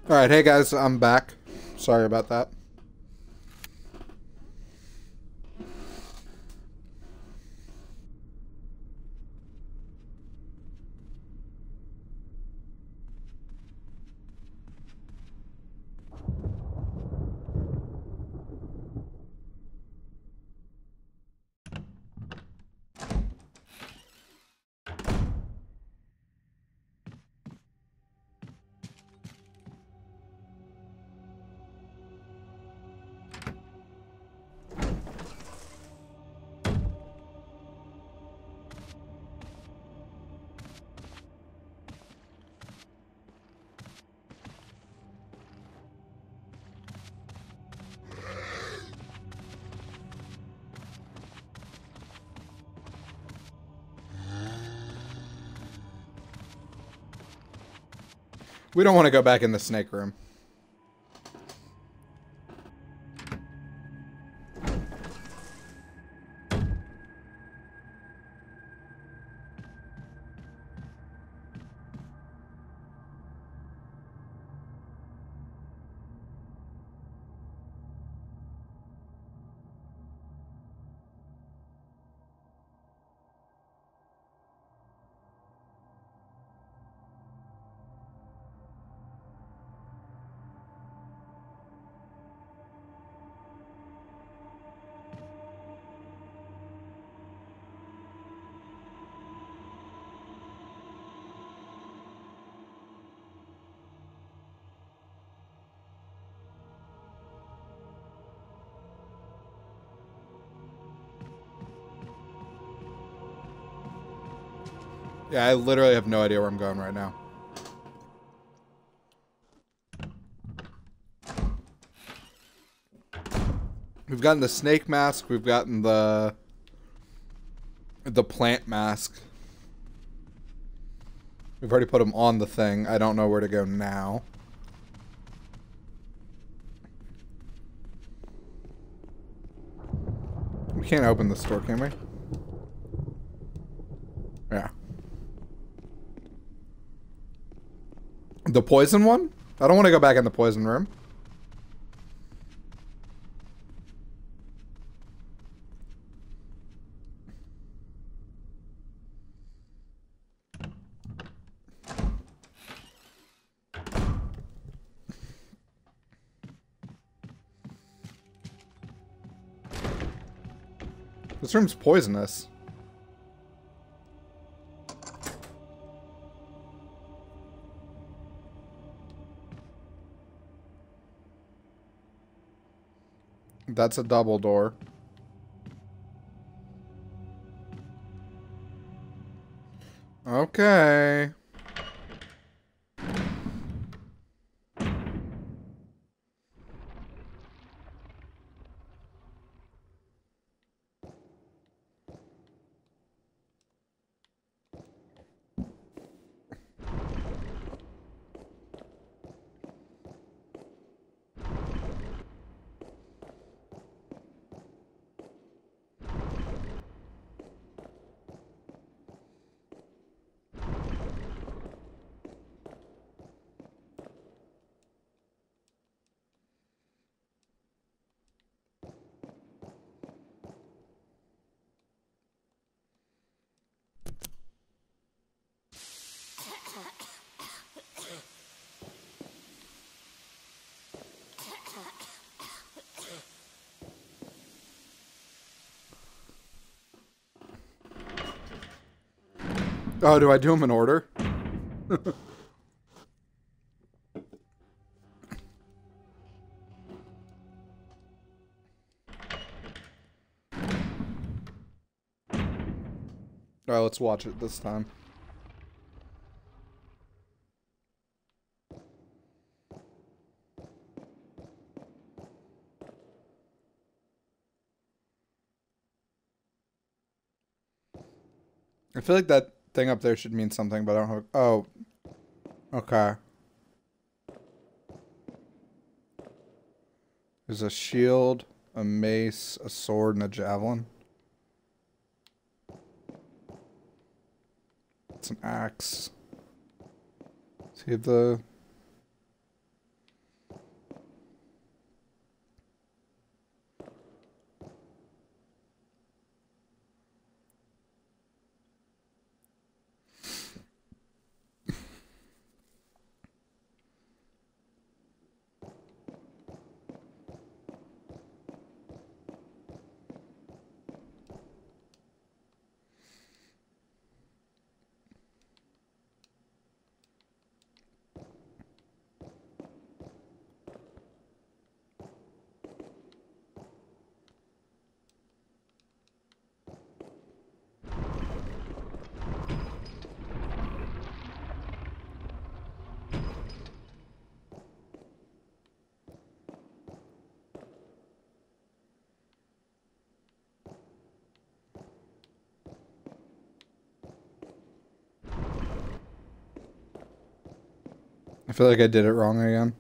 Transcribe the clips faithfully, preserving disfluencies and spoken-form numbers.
Alright, hey guys, I'm back. Sorry about that. We don't want to go back in the snake room. Yeah, I literally have no idea where I'm going right now. We've gotten the snake mask, we've gotten the the plant mask. We've already put them on the thing. I don't know where to go now. We can't open this door, can we? Yeah. The poison one? I don't want to go back in the poison room. This room's poisonous. That's a double door. Okay. Oh, do I do them in order? Alright, let's watch it this time. I feel like that thing up there should mean something, but I don't have... Oh. Okay. There's a shield, a mace, a sword, and a javelin. It's an axe. See the... I feel like I did it wrong again.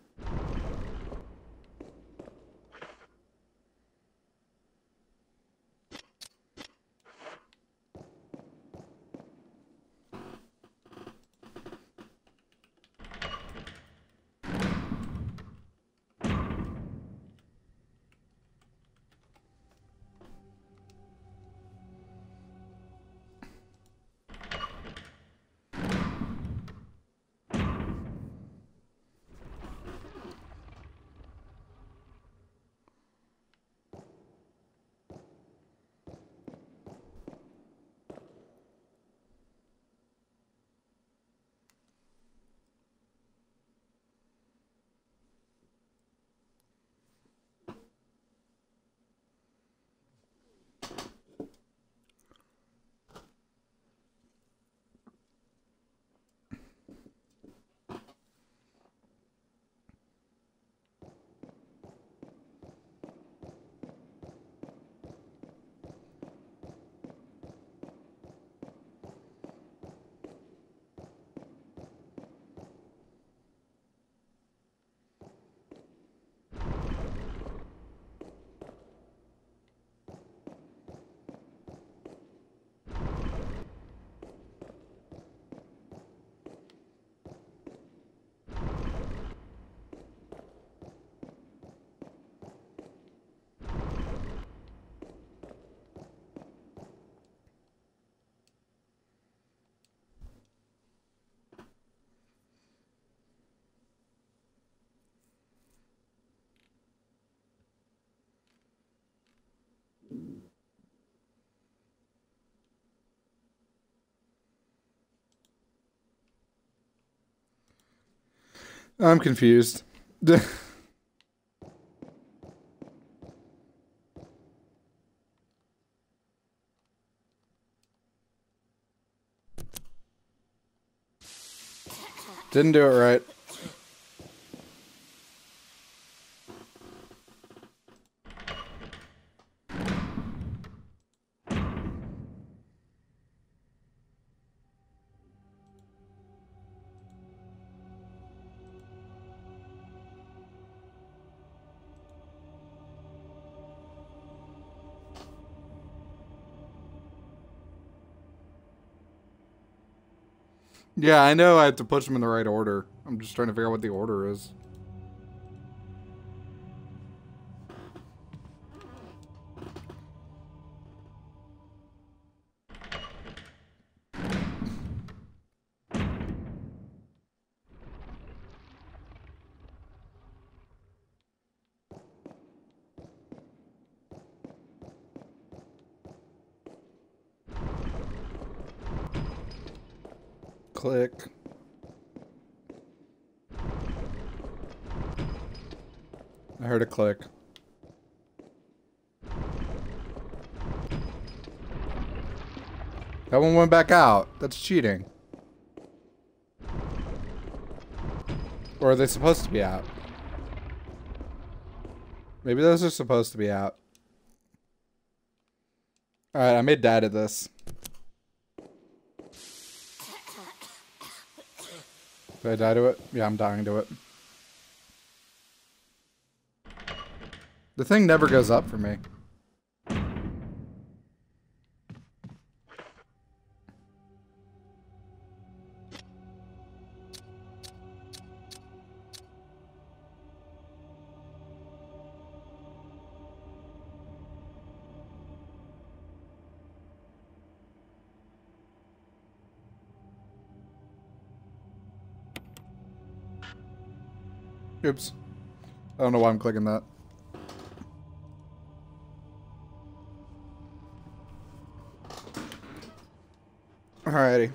I'm confused. Didn't do it right. Yeah, I know I have to push them in the right order. I'm just trying to figure out what the order is. Click. I heard a click. That one went back out. That's cheating. Or are they supposed to be out? Maybe those are supposed to be out. Alright, I made dad at this. Did I die to it? Yeah, I'm dying to it. The thing never goes up for me. Oops. I don't know why I'm clicking that. Alrighty.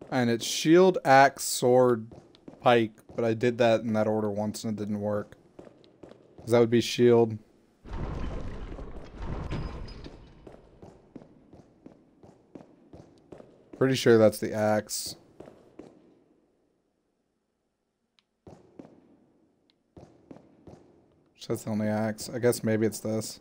And it's shield, axe, sword, pike. But I did that in that order once and it didn't work. Because that would be shield. Pretty sure that's the axe. That's the only axe. I guess maybe it's this.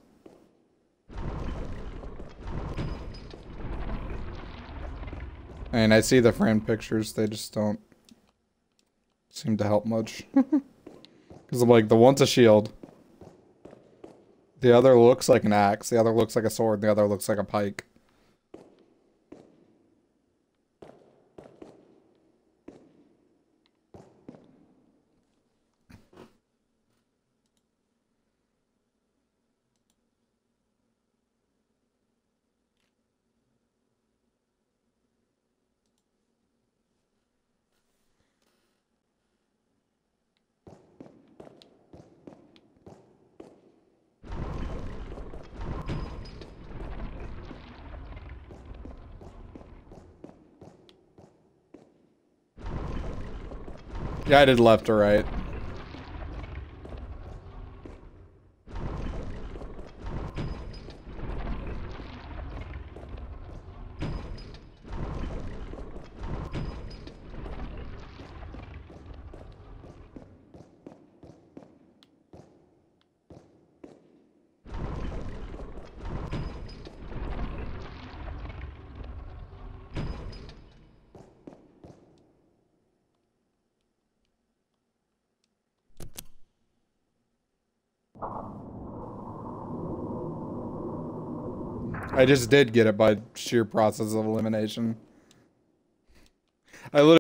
And I see the framed pictures, they just don't seem to help much. Because I'm like, the one's a shield. The other looks like an axe, the other looks like a sword, the other looks like a pike. Yeah, I did left or right. I just did get it by sheer process of elimination. I literally